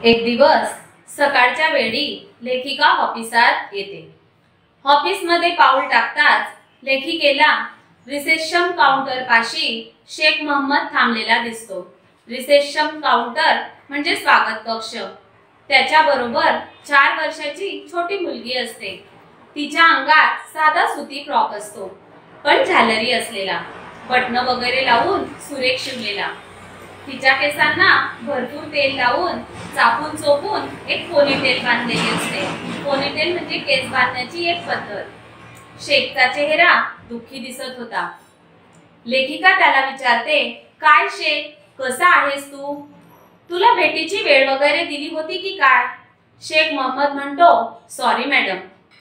एक दिवस सकाळच्या वेळी लेखिका ऑफिसात येते। ऑफिसमध्ये पाऊल टाकताच लेखिकेला रिसेप्शन काउंटर पाशी शेख मोहम्मद थांबलेला दिसतो। रिसेप्शन काउंटर म्हणजे स्वागत कक्ष। त्याच्या बरोबर 4 वर्षाची छोटी मुलगी असते। तिच्या अंगात साधा सुती फ्रॉक असतो, पण झालरी असलेला, बटन वगैरे लावून सुरेख शिवलेला। तिच्या केसांना भरपूर तेल लावून चापून चोपून एक पोनीटेल बांधलेली असते। पोनीटेल म्हणजे केस बांधण्याची एक पद्धत। शेखचा चेहरा दुःखी दिसत होता। लेखिका त्याला विचारते, काय शेख, कसा आहेस तू? तुला भेटीची वेळ वगैरे दिली होती की काय? शेख मोहम्मद म्हणतो, सॉरी मॅडम,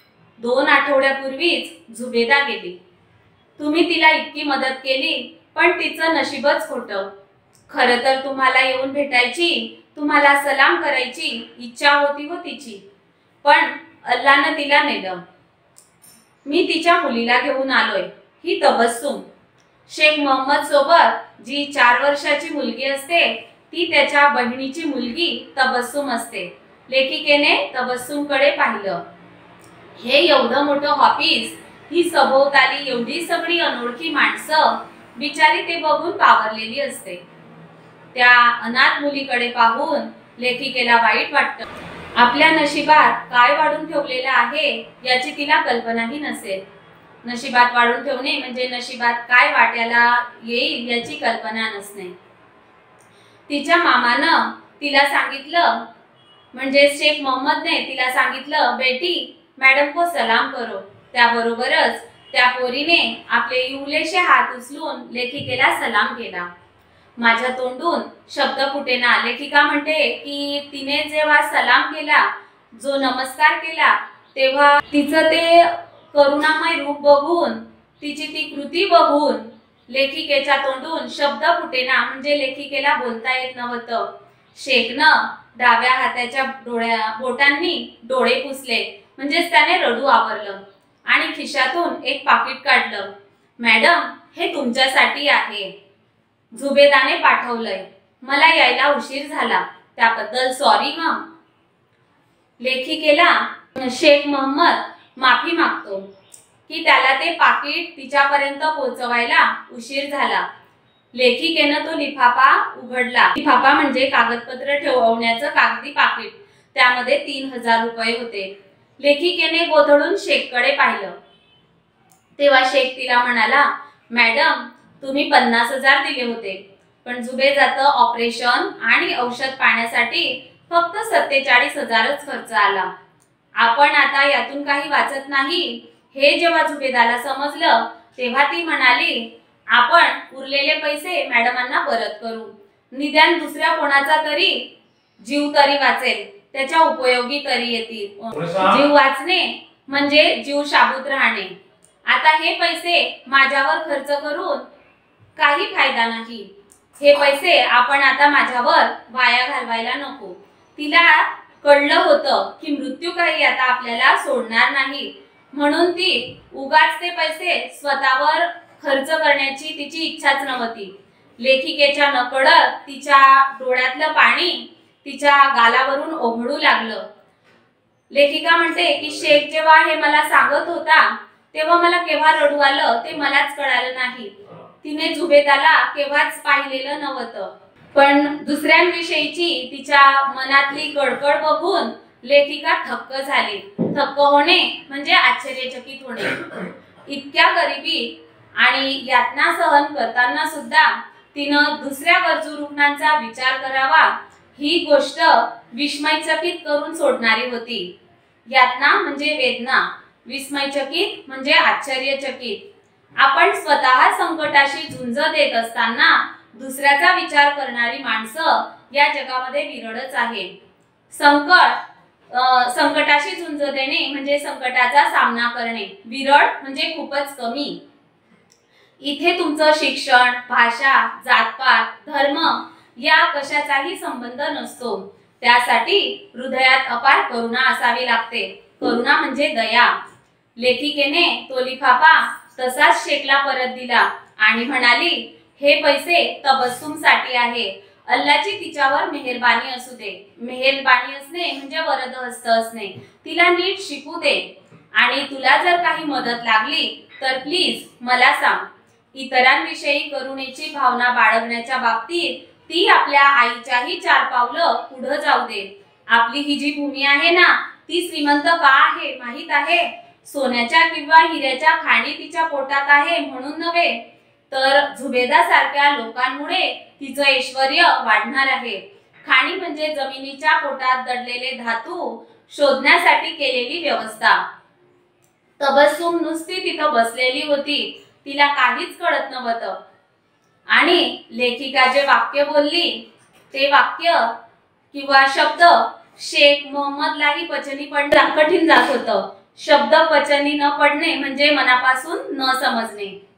2 आठवड्यापूर्वीच जुबेदा गेली। तुम्ही तिला इतकी मदत केली, पण तिचं नशीबच खोटं। खरं तर तुम्हाला येऊन भेटायची, तुम्हाला सलाम करायची इच्छा होती हो तिची, पण अल्लानं तिला नेलं। मी तिच्या मुलीला घेऊन आलोय, ही तबस्सुम। शेख मोहम्मद सोबत जी 4 वर्षाची मुलगी असते ती त्याच्या बहिणीची मुलगी तबस्सुम असते। लेखिकेने तबस्सुमकडे पाहिलं। हे एवढं मोठं ऑफिस, ही सभोवताली एवढी सगळी अनोळखी माणसं, बिचारी ते बघून पावरलेली असते। त्या अनाथ मुलीकडे पाहून लेखिकेला वाईट वाटतं। आपल्या नशिबात काय वाढून ठेवलेलं आहे याची तिला कल्पनाही नसेल। नशिबात वाढून ठेवणे म्हणजे नशिबात काय वाट्याला येईल याची कल्पना नसणे। तिच्या मामानं तिला सांगितलं, म्हणजे शेख मोहम्मदने तिला सांगितलं, बेटी मॅडम को सलाम करो। त्याबरोबरच त्या पोरीने आपले इवलेसे हात उचलून लेखिकेला सलाम केला। माझ्या तोंडून शब्द फुटेना। लेखिका म्हणते की तिने जेव्हा सलाम केला, जो नमस्कार केला, तेव्हा तिचं ते करुणामय रूप बघून, तिची ती कृती बघून लेखिकेच्या तोंडून शब्द फुटेना, म्हणजे लेखिकेला बोलता येत नव्हतं। शेखनं डाव्या हाताच्या बोटांनी डोळे पुसले, म्हणजेच त्याने रडू आवरलं आणि खिशातून एक पाकिट काढलं। मॅडम, हे तुमच्यासाठी आहे, जुबेदाने पाठवलंय, मला यायला उशीर झाला, त्याबद्दल सॉरी हं। लेखिकेला शेख मोहम्मद माफी मागतो की त्याला ते पाकिट तिच्यापर्यंत पोहोचवायला उशीर झाला। लेखिकेनं तो लिफाफा उघडला। लिफाफा म्हणजे कागदपत्र ठेवण्याचं कागदी पाकिट। त्यामध्ये 3000 रुपये होते। लेखिकेने गोधळून शेखकडे पाहिलं, तेव्हा शेख तिला म्हणाला, मॅडम, तुम्ही 50,000 दिले होते, पण जुबेदाचं ऑपरेशन आणि औषध पाण्यासाठी फक्त 47,000च खर्च आला। आपण आता यातून काही वाचत नाही। हे जेव्हा जुबेदाला समजलं, तेव्हा ती म्हणाली, आपण उरलेले पैसे मॅडमांना परत करू, निदान दुसऱ्या कोणाचा तरी जीव तरी वाचेल, त्याच्या उपयोगी तरी येतील। जीव वाचणे म्हणजे जीव शाबूत राहणे। आता हे पैसे माझ्यावर खर्च करून काही फायदा नाही। हे पैसे आपण आता माझ्यावर वाया घालवायला नको। तिला कळलं होतं की मृत्यू काही आता आपल्याला सोडणार नाही, म्हणून ती उगाच ते पैसे स्वतःवर खर्च करण्याची तिची इच्छाच नव्हती। लेखिकेच्या नकळत तिच्या डोळ्यातलं पाणी तिच्या गालावरून ओघळू लागलं। लेखिका म्हणते की शेख जेव्हा हे मला सांगत होता, तेव्हा मला केव्हा रडू आलं ते मलाच कळालं नाही। तिने जुबेदाला केव्हाच पाहिलेलं नव्हतं, पण दुसऱ्यांविषयीची तिच्या मनातली गडबड बघून लेखिका थक्क झाली। थक्क होणे म्हणजे आश्चर्यचकित होणे। इतक्या गरिबी आणि यातना सहन करताना सुद्धा तिनं दुसऱ्या गरजू रुग्णांचा विचार करावा, ही गोष्ट विस्मयचकित करून सोडणारी होती। यातना म्हणजे वेदना, विस्मयचकित म्हणजे आश्चर्यचकित। आपण स्वतः संकटाशी झुंज देत असताना दुसऱ्याचा विचार करणारी माणसं या जगामध्ये विरळच आहे। संकटाशी झुंज देणे म्हणजे संकटाचा सामना करणे, विरळ म्हणजे खूपच कमी। इथे तुमचं शिक्षण, भाषा, जातपात, धर्म या कशाचाही संबंध नसतो। त्यासाठी हृदयात अपार करुणा असावी लागते। करुणा म्हणजे दया। लेखिकेने तो लिफाफा तसाच शेखला परत दिला आणि म्हणाली, हे पैसे तबस्सुमसाठी आहे, अल्लाची तिच्यावर मेहरबानी असू दे. मेहरबानी असणे म्हणजे वरदहस्त असणे. तिला नीट शिकू दे आणि तुला जर काही मदत लागली तर प्लीज मला सांग. इतरांविषयी करुणेची भावना बाळगण्याच्या बाबतीत ती आपल्या आईच्याही 4 पावलं पुढे जाऊ दे. आपली ही जी भूमी आहे ना, ती श्रीमंत का आहे माहित आहे? सोन्याच्या किंवा हिऱ्याच्या खाणी तिच्या पोटात आहे म्हणून नव्हे, तर झुबेदासारख्या लोकांमुळे तिचं ऐश्वर्य वाढणार आहे. खाणी म्हणजे जमिनीच्या पोटात दडलेले धातू शोधण्यासाठी केलेली व्यवस्था. तबस्सुम नुसती तिथं बसलेली होती. तिला काहीच कळत नव्हतं आणि लेखिका जे वाक्य बोलली ते वाक्य किंवा शब्द शेख मोहम्मदलाही पचनी पडणं कठीण जात होतं. शब्द पचनी न पडणे म्हणजे मनापासून न समजणे.